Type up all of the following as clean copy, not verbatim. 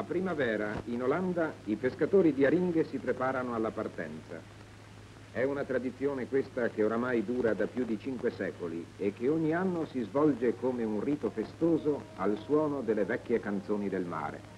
A primavera, in Olanda, i pescatori di Aringhe si preparano alla partenza. È una tradizione questa che oramai dura da più di 5 secoli e che ogni anno si svolge come un rito festoso al suono delle vecchie canzoni del mare.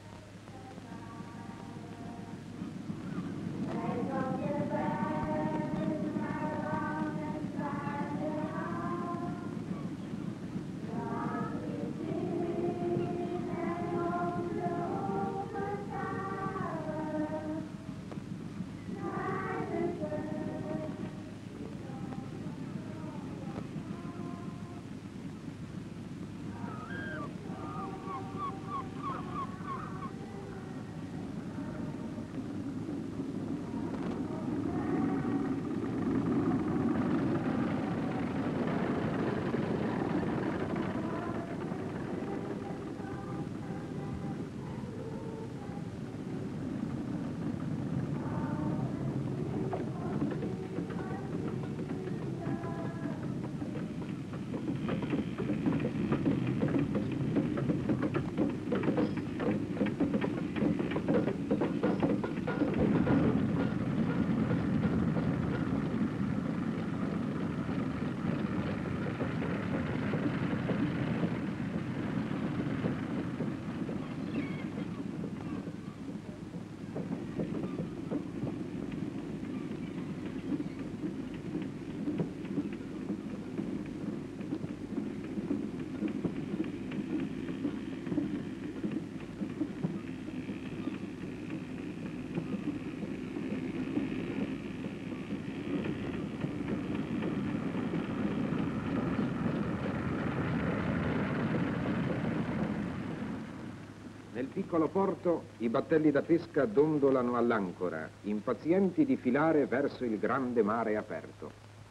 Nel piccolo porto i battelli da pesca dondolano all'ancora, impazienti di filare verso il grande mare aperto.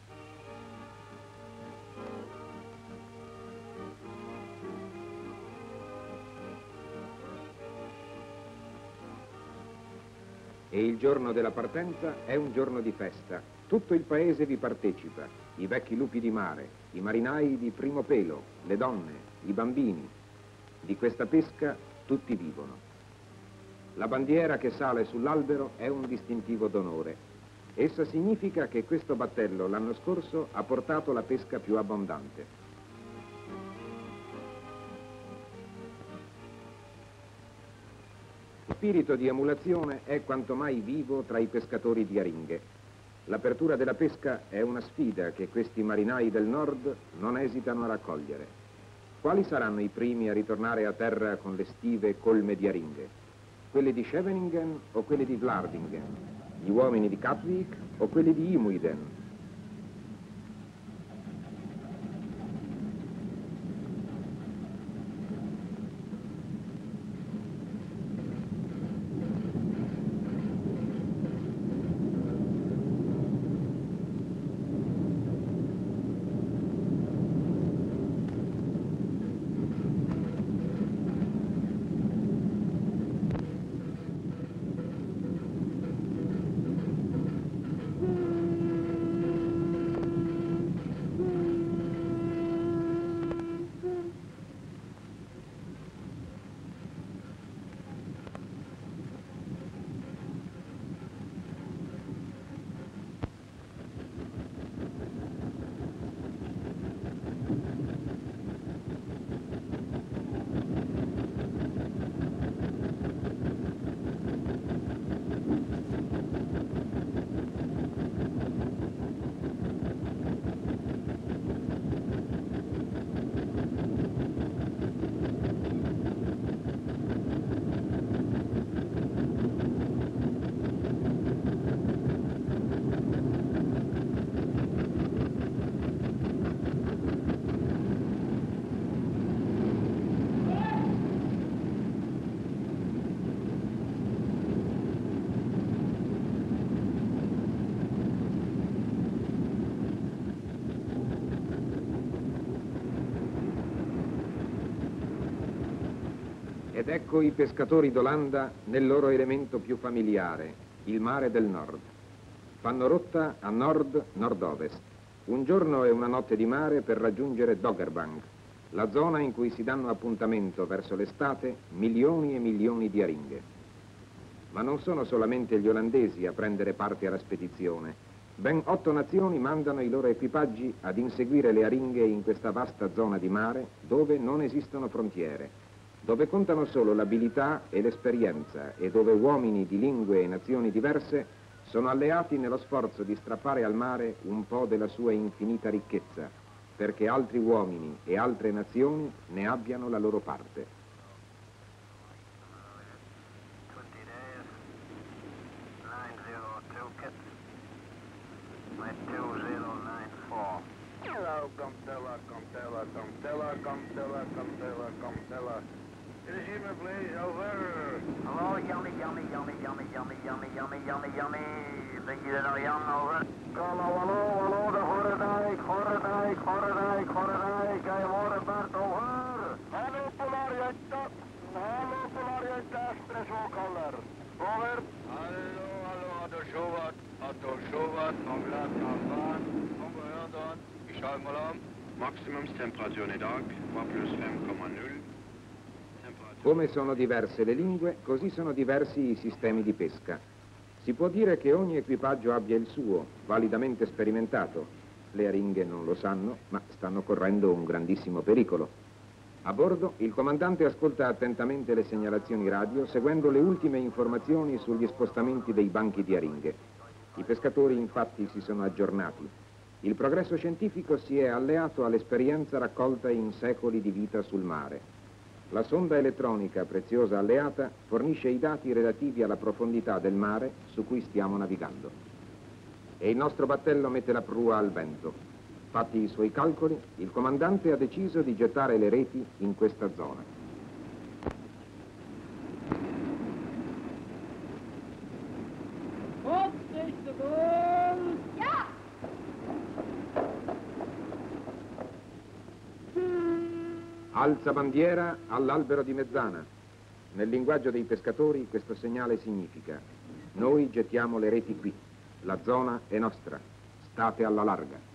E il giorno della partenza è un giorno di festa. Tutto il paese vi partecipa, i vecchi lupi di mare, i marinai di primo pelo, le donne, i bambini. Di questa pesca tutti vivono. La bandiera che sale sull'albero è un distintivo d'onore. Essa significa che questo battello l'anno scorso ha portato la pesca più abbondante. Lo spirito di emulazione è quanto mai vivo tra i pescatori di Aringhe. L'apertura della pesca è una sfida che questi marinai del nord non esitano a raccogliere. Quali saranno i primi a ritornare a terra con le stive colme di Aringhe? Quelli di Scheveningen o quelli di Vlaardingen? Gli uomini di Katwijk o quelli di Imuiden? Ed ecco i pescatori d'Olanda nel loro elemento più familiare, il mare del nord. Fanno rotta a nord-nord-ovest. Un giorno e una notte di mare per raggiungere Doggerbank. la zona in cui si danno appuntamento verso l'estate milioni e milioni di aringhe. Ma non sono solamente gli olandesi a prendere parte alla spedizione. Ben 8 nazioni mandano i loro equipaggi ad inseguire le aringhe in questa vasta zona di mare dove non esistono frontiere, dove contano solo l'abilità e l'esperienza e dove uomini di lingue e nazioni diverse sono alleati nello sforzo di strappare al mare un po' della sua infinita ricchezza, perché altri uomini e altre nazioni ne abbiano la loro parte. Hello, yummy, yummy, yummy, yummy, yummy, yummy, yummy, yummy, yummy. Think you know yum over? Hallo, de Horendijk, Horendijk, Horendijk, Horendijk. Hij wordt Bert over. Hallo, Polariënta. Hallo, Polariënta, expresswalkaller. Over. Hallo, Adolfovat, Anglat, Alban, Ongehördan, Ishalmalam. Maximumstemperatur i dag var pluss 5,0. Come sono diverse le lingue, così sono diversi i sistemi di pesca. Si può dire che ogni equipaggio abbia il suo, validamente sperimentato. Le aringhe non lo sanno, ma stanno correndo un grandissimo pericolo. A bordo, il comandante ascolta attentamente le segnalazioni radio, seguendo le ultime informazioni sugli spostamenti dei banchi di aringhe. I pescatori infatti si sono aggiornati. Il progresso scientifico si è alleato all'esperienza raccolta in secoli di vita sul mare. La sonda elettronica, preziosa alleata, fornisce i dati relativi alla profondità del mare su cui stiamo navigando. E il nostro battello mette la prua al vento. Fatti i suoi calcoli, il comandante ha deciso di gettare le reti in questa zona. Alza bandiera all'albero di mezzana. Nel linguaggio dei pescatori questo segnale significa: noi gettiamo le reti qui, la zona è nostra, state alla larga.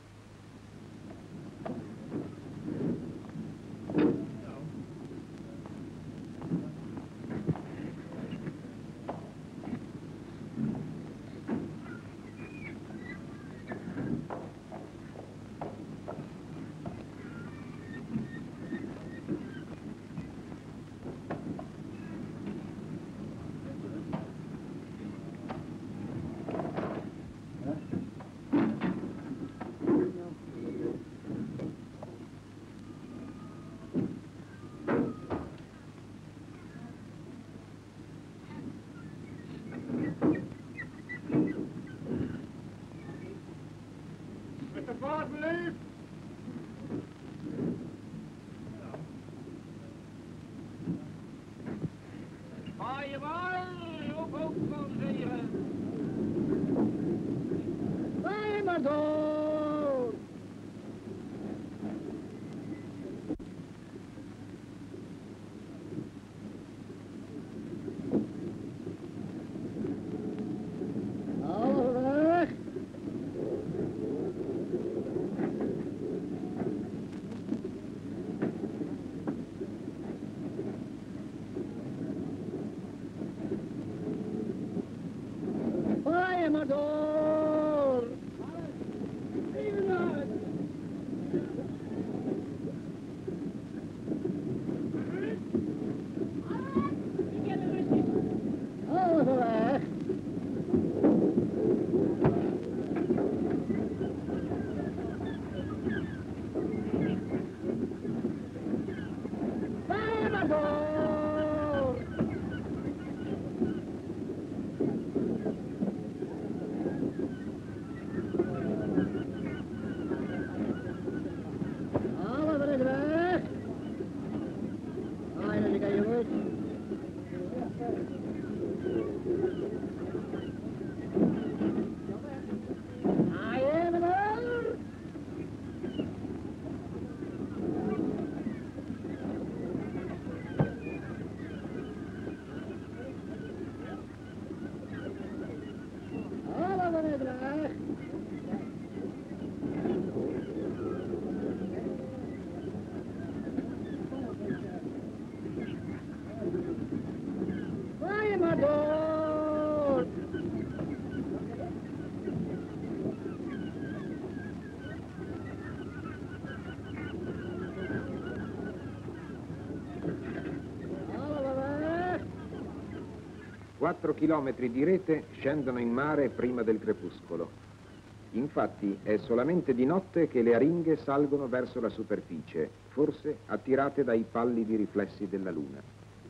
4 chilometri di rete scendono in mare prima del crepuscolo. Infatti è solamente di notte che le aringhe salgono verso la superficie, forse attirate dai pallidi riflessi della luna.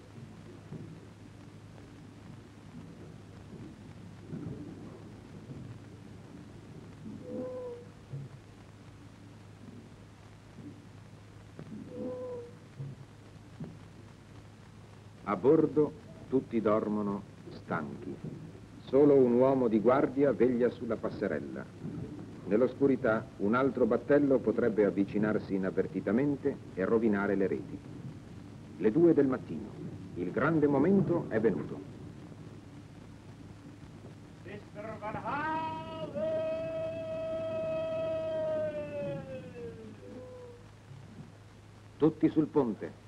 A bordo tutti dormono stanchi. Solo un uomo di guardia veglia sulla passerella. Nell'oscurità un altro battello potrebbe avvicinarsi inavvertitamente e rovinare le reti. Le 2 del mattino. Il grande momento è venuto. Mr. Van Halen! Tutti sul ponte.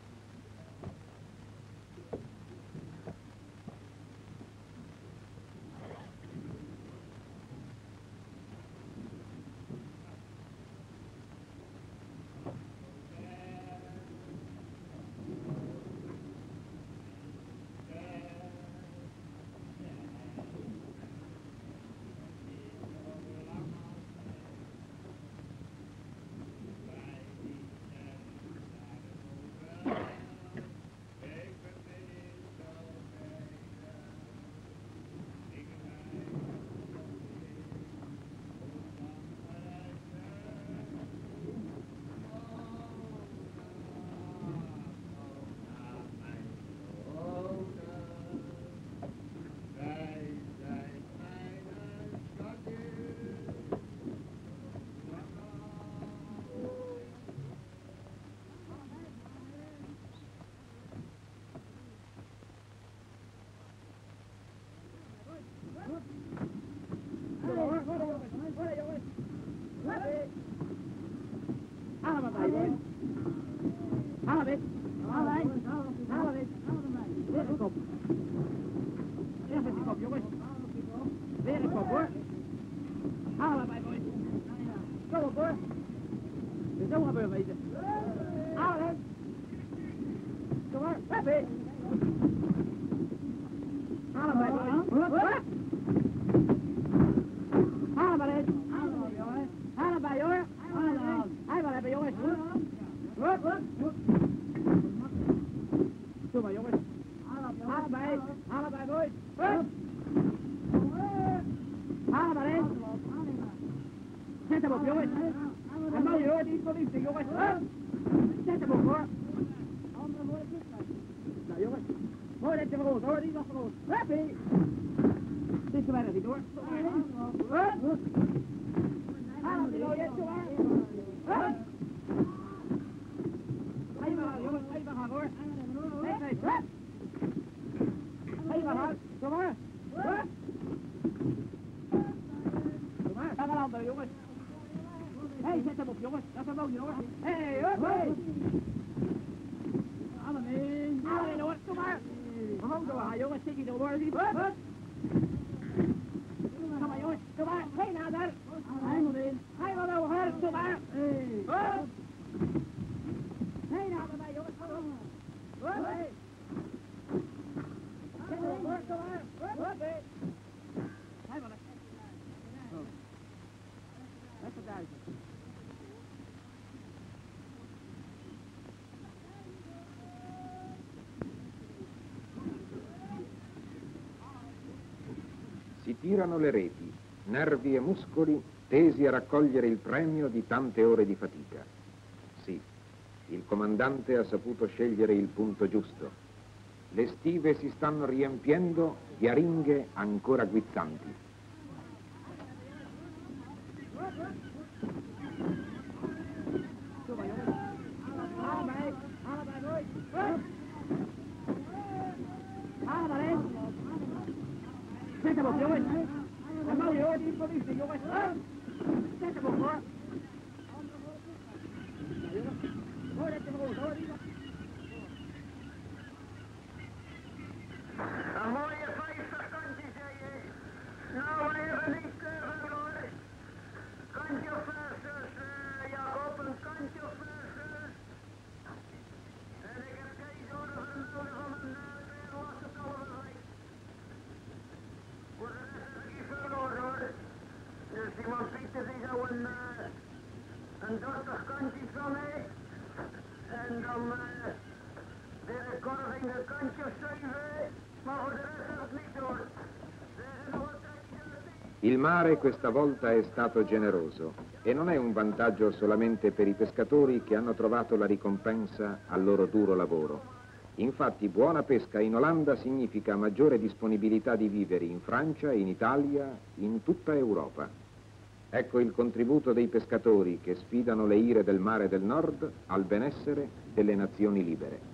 Si tirano le reti, nervi e muscoli tesi a raccogliere il premio di tante ore di fatica. Sì, il comandante ha saputo scegliere il punto giusto. Le stive si stanno riempiendo di aringhe ancora guizzanti. Een mooie 50 kantjes, zeg je. Nou, we hebben niks van hoor. Kantje een 30 kantjes van mij. En dan weer een korf in de kantjes 7. Maar voor de rest heb ik niks hoor. Il mare questa volta è stato generoso e non è un vantaggio solamente per i pescatori che hanno trovato la ricompensa al loro duro lavoro. Infatti buona pesca in Olanda significa maggiore disponibilità di viveri in Francia, in Italia, in tutta Europa. Ecco il contributo dei pescatori che sfidano le ire del mare del nord al benessere delle nazioni libere.